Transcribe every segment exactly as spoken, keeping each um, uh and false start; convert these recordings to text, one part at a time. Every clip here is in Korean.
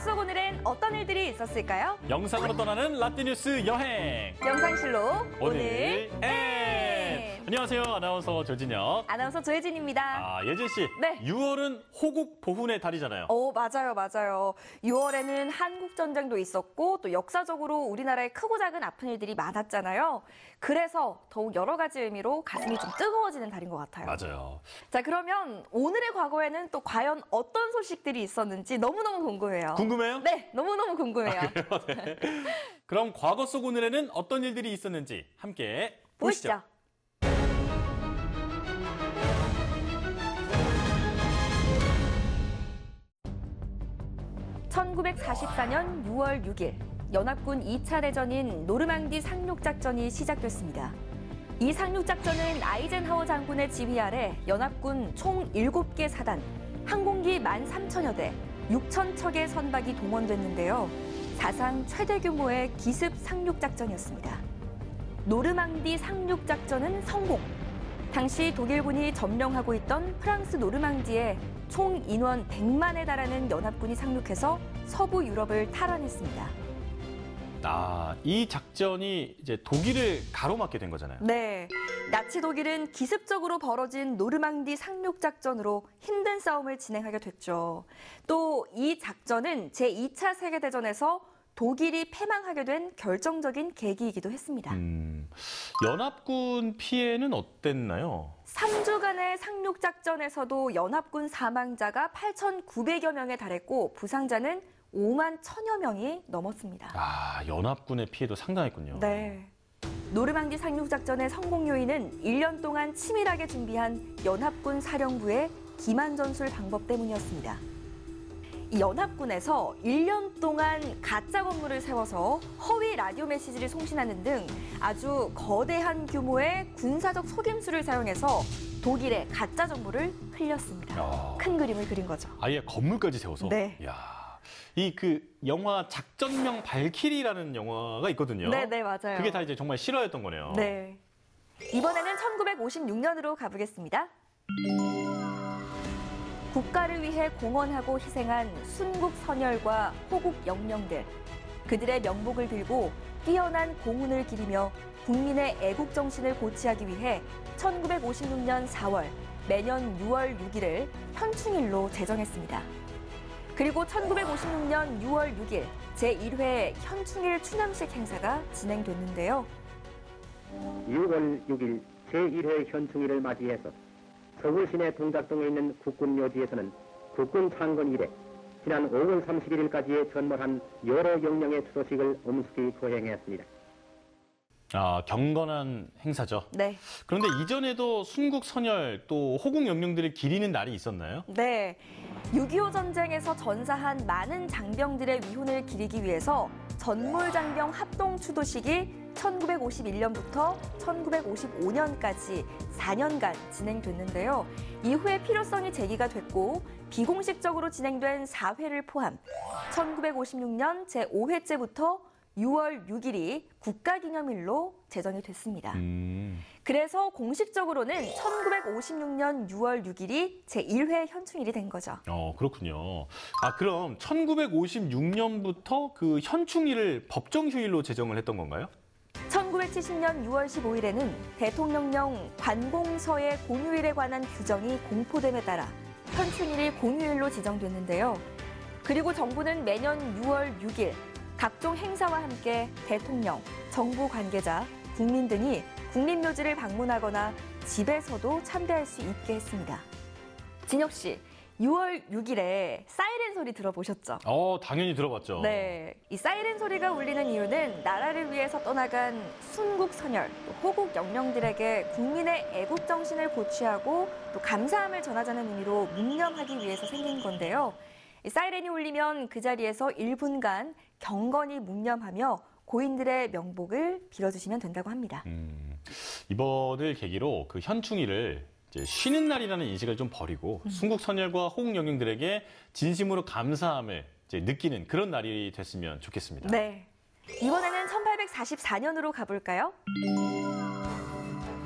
속 오늘은 어떤 일들이 있었을까요? 영상으로 떠나는 라떼뉴스 여행. 영상실로 오늘 엔. 안녕하세요. 아나운서 조진혁. 아나운서 조혜진입니다. 아, 예진 씨. 네. 유월은 호국 보훈의 달이잖아요. 오, 맞아요, 맞아요. 유월에는 한국 전쟁도 있었고 또 역사적으로 우리나라에 크고 작은 아픈 일들이 많았잖아요. 그래서 더욱 여러 가지 의미로 가슴이 좀 뜨거워지는 달인 것 같아요. 맞아요. 자, 그러면 오늘의 과거에는 또 과연 어떤 소식들이 있었는지 너무너무 궁금해요. 궁금해요? 네, 너무너무 궁금해요. 아, 네. 그럼 과거 속 오늘에는 어떤 일들이 있었는지 함께 보시죠. 보시죠. 천구백사십사 년 유월 육일 연합군 이 차 대전인 노르망디 상륙작전이 시작됐습니다. 이 상륙작전은 아이젠하워 장군의 지휘 아래 연합군 총 일곱 개 사단, 항공기 만 삼천여 대, 육천 척의 선박이 동원됐는데요. 사상 최대 규모의 기습 상륙작전이었습니다. 노르망디 상륙작전은 성공! 당시 독일군이 점령하고 있던 프랑스 노르망디에 총 인원 백만에 달하는 연합군이 상륙해서 서부 유럽을 탈환했습니다. 아, 이 작전이 이제 독일을 가로막게 된 거잖아요. 네. 나치 독일은 기습적으로 벌어진 노르망디 상륙작전으로 힘든 싸움을 진행하게 됐죠. 또 이 작전은 제이 차 세계대전에서 독일이 패망하게 된 결정적인 계기이기도 했습니다. 음, 연합군 피해는 어땠나요? 삼 주간의 상륙작전에서도 연합군 사망자가 팔천구백여 명에 달했고 부상자는 오만 천여 명이 넘었습니다. 아, 연합군의 피해도 상당했군요. 네. 노르망디 상륙작전의 성공 요인은 일 년 동안 치밀하게 준비한 연합군 사령부의 기만 전술 방법 때문이었습니다. 이 연합군에서 일 년 동안 가짜 건물을 세워서 허위 라디오 메시지를 송신하는 등 아주 거대한 규모의 군사적 속임수를 사용해서 독일의 가짜 정보를 흘렸습니다. 야. 큰 그림을 그린 거죠. 아예 건물까지 세워서? 네. 이야. 이 그 영화 작전명 발키리라는 영화가 있거든요. 네, 네, 맞아요. 그게 다 이제 정말 실화였던 거네요. 네. 이번에는 천구백오십육 년으로 가보겠습니다. 국가를 위해 공헌하고 희생한 순국 선열과 호국 영령들, 그들의 명복을 빌고 뛰어난 공훈을 기리며 국민의 애국 정신을 고취하기 위해 천구백오십육 년 사월 매년 유월 육일을 현충일로 제정했습니다. 그리고 천구백오십육 년 유월 육일 제일 회 현충일 추념식 행사가 진행됐는데요. 유월 육일 제일 회 현충일을 맞이해서 서울 시내 동작동에 있는 국군 묘지에서는 국군 창건 이래 지난 오월 삼십일일까지의 전몰한 여러 영령의 추도식을 엄숙히 거행했습니다. 아, 경건한 행사죠. 네. 그런데 이전에도 순국 선열 또 호국 영령들을 기리는 날이 있었나요? 네. 육이오 전쟁에서 전사한 많은 장병들의 위훈을 기리기 위해서 전몰장병 합동 추도식이 천구백오십일 년부터 천구백오십오 년까지 사 년간 진행됐는데요. 이후에 필요성이 제기가 됐고 비공식적으로 진행된 사 회를 포함 천구백오십육 년 제오 회째부터 유월 육일이 국가기념일로 제정이 됐습니다. 음. 그래서 공식적으로는 천구백오십육 년 유월 육일이 제일 회 현충일이 된 거죠. 어, 그렇군요. 아, 그럼 천구백오십육 년부터 그 현충일을 법정휴일로 제정을 했던 건가요? 천구백칠십 년 유월 십오일에는 대통령령 관공서의 공휴일에 관한 규정이 공포됨에 따라 현충일이 공휴일로 지정됐는데요. 그리고 정부는 매년 유월 육일 각종 행사와 함께 대통령, 정부 관계자, 국민 등이 국립묘지를 방문하거나 집에서도 참배할 수 있게 했습니다. 진혁 씨, 유월 육일에 사이렌 소리 들어보셨죠? 어, 당연히 들어봤죠. 네, 이 사이렌 소리가 울리는 이유는 나라를 위해서 떠나간 순국 선열, 또 호국 영령들에게 국민의 애국 정신을 고취하고 또 감사함을 전하자는 의미로 묵념하기 위해서 생긴 건데요. 이 사이렌이 울리면 그 자리에서 일 분간 경건히 묵념하며 고인들의 명복을 빌어주시면 된다고 합니다. 음, 이번을 계기로 그 현충일을 이제 쉬는 날이라는 인식을 좀 버리고 음. 순국 선열과 호국 영령들에게 진심으로 감사함을 이제 느끼는 그런 날이 됐으면 좋겠습니다. 네, 이번에는 천팔백사십사 년으로 가볼까요?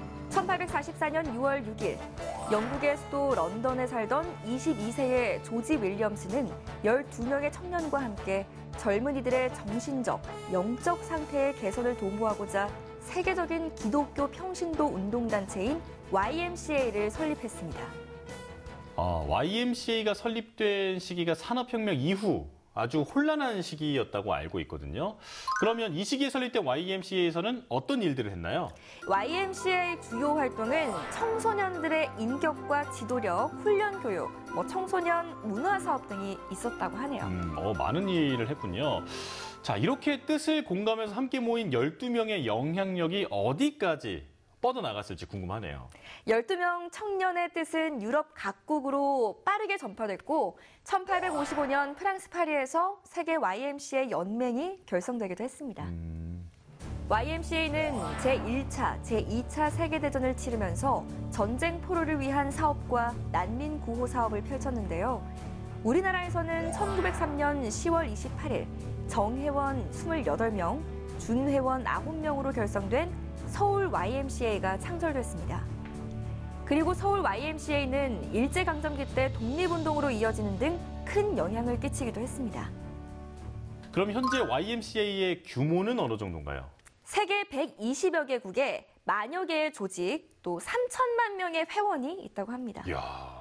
천팔백사십사 년 유월 육일 영국의 수도 런던에 살던 이십이 세의 조지 윌리엄스는 열두 명의 청년과 함께 젊은이들의 정신적, 영적 상태의 개선을 도모하고자 세계적인 기독교 평신도 운동단체인 와이엠씨에이를 설립했습니다. 아, 와이엠씨에이가 설립된 시기가 산업혁명 이후 아주 혼란한 시기였다고 알고 있거든요. 그러면 이 시기에 설립된 와이엠씨에이에서는 어떤 일들을 했나요? 와이엠씨에이 주요 활동은 청소년들의 인격과 지도력, 훈련 교육, 뭐 청소년 문화 사업 등이 있었다고 하네요. 음, 어, 많은 일을 했군요. 자, 이렇게 뜻을 공감해서 함께 모인 열두 명의 영향력이 어디까지 뻗어나갔을지 궁금하네요. 열두 명 청년의 뜻은 유럽 각국으로 빠르게 전파됐고 천팔백오십오 년 프랑스 파리에서 세계 와이엠씨에이 연맹이 결성되기도 했습니다. 음... 와이엠씨에이는 제일 차, 제이 차 세계대전을 치르면서 전쟁 포로를 위한 사업과 난민 구호 사업을 펼쳤는데요. 우리나라에서는 천구백삼 년 시월 이십팔일 정회원 이십팔 명, 준회원 아홉 명으로 결성된 서울 와이엠씨에이가 창설됐습니다. 그리고 서울 와이엠씨에이는 일제강점기 때 독립운동으로 이어지는 등 큰 영향을 끼치기도 했습니다. 그럼 현재 와이엠씨에이의 규모는 어느 정도인가요? 세계 백이십여 개국에 만여 개의 조직, 또 삼천만 명의 회원이 있다고 합니다. 이야...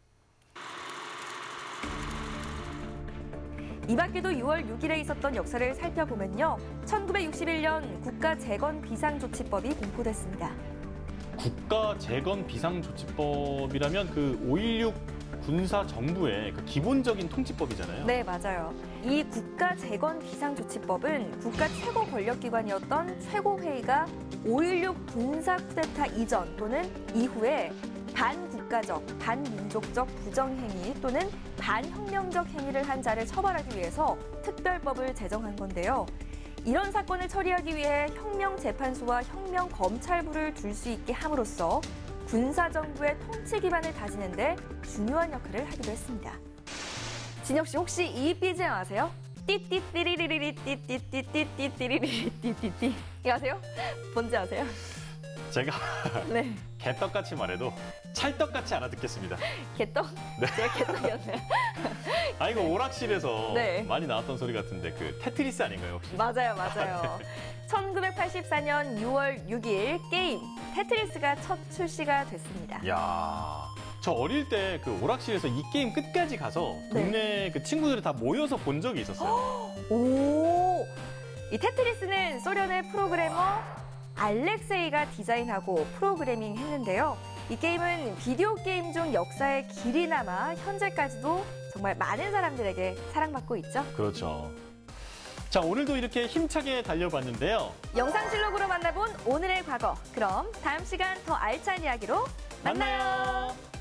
이 밖에도 유월 육일에 있었던 역사를 살펴보면요. 천구백육십일 년 국가재건비상조치법이 공포됐습니다. 국가재건비상조치법이라면 그 오일육 군사정부의 그 기본적인 통치법이잖아요. 네, 맞아요. 이 국가재건비상조치법은 국가 최고 권력기관이었던 최고회의가 오일육 군사 쿠데타 이전 또는 이후에 반국가적, 반민족적 부정행위 또는 반혁명적 행위를 한 자를 처벌하기 위해서 특별법을 제정한 건데요. 이런 사건을 처리하기 위해 혁명재판소와 혁명검찰부를 둘 수 있게 함으로써 군사정부의 통치 기반을 다지는 데 중요한 역할을 하기도 했습니다. 진혁 씨 혹시 이 비지엠 아세요? 띠띠띠리리리리 띠띠띠띠띠리리리 띠띠띠 이거 아세요? 뭔지 아세요? 제가 네. 개떡같이 말해도 찰떡같이 알아듣겠습니다. 개떡? 네. 제가 개떡이었네요. 아, 이거 오락실에서 네. 많이 나왔던 소리 같은데 그 테트리스 아닌가요, 혹시? 맞아요, 맞아요. 천구백팔십사 년 유월 육일 게임 테트리스가 첫 출시가 됐습니다. 이야, 저 어릴 때 그 오락실에서 이 게임 끝까지 가서 네. 동네 그 친구들이 다 모여서 본 적이 있었어요. 오, 이 테트리스는 소련의 프로그래머 알렉세이가 디자인하고 프로그래밍 했는데요. 이 게임은 비디오 게임 중 역사의 길이 남아 현재까지도 정말 많은 사람들에게 사랑받고 있죠. 그렇죠. 자, 오늘도 이렇게 힘차게 달려봤는데요. 영상실록으로 만나본 오늘의 과거. 그럼 다음 시간 더 알찬 이야기로 만나요. 만나요.